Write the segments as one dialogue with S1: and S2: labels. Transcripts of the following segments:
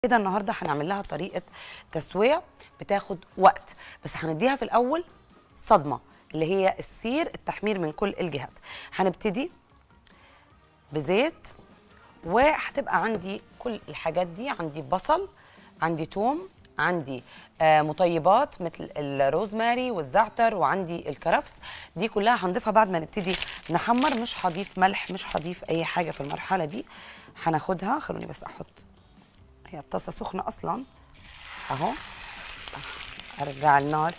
S1: كده النهارده هنعمل لها طريقه تسويه بتاخد وقت، بس هنديها في الاول صدمه اللي هي السير التحمير من كل الجهات. هنبتدي بزيت، وهتبقى عندي كل الحاجات دي، عندي بصل، عندي توم، عندي مطيبات مثل الروزماري والزعتر، وعندي الكرفس. دي كلها هنضيفها بعد ما نبتدي نحمر. مش هضيف ملح، مش هضيف اي حاجه في المرحله دي. هناخدها، خلوني بس احط، هي الطاسه سخنه اصلا اهو. ارجع النار،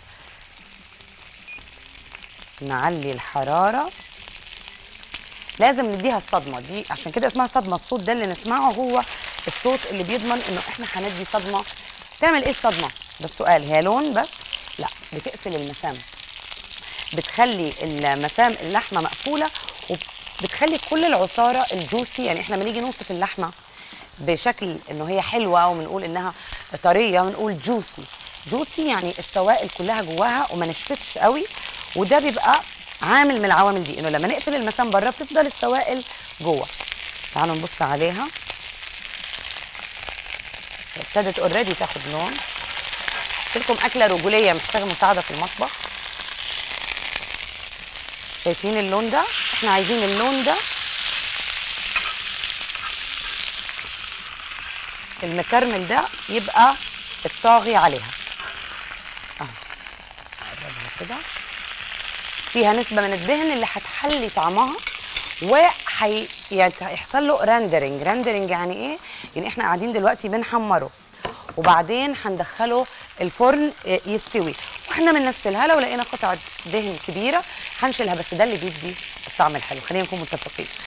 S1: نعلي الحراره. لازم نديها الصدمه دي، عشان كده اسمها صدمه. الصوت ده اللي نسمعه هو الصوت اللي بيضمن انه احنا هندي صدمه. تعمل ايه الصدمه؟ ده السؤال. هي لون بس؟ لا، بتقفل المسام، بتخلي المسام اللحمه مقفوله، وبتخلي كل العصاره الجوسي. يعني احنا لما نيجي نوصف اللحمه بشكل انه هي حلوه وبنقول انها طريه، بنقول جوسي. جوسي يعني السوائل كلها جواها وما نشفتش قوي، وده بيبقى عامل من العوامل دي، انه لما نقفل المسام بره بتفضل السوائل جوه. تعالوا نبص عليها، ابتدت اوريدي تاخد لون. قلت لكم اكله رجوليه محتاجه مساعده في المطبخ. شايفين اللون ده؟ احنا عايزين اللون ده المكرمل ده يبقى الطاغي عليها اهو. اقربها كده، فيها نسبه من الدهن اللي هتحلي طعمها، يعني هيحصل له راندرنج. راندرنج يعني ايه؟ يعني احنا قاعدين دلوقتي بنحمره، وبعدين هندخله الفرن يستوي، واحنا بننزلها لو لقينا قطعه دهن كبيره هنشيلها، بس ده اللي بيدي الطعم الحلو. خلينا نكون متفقين.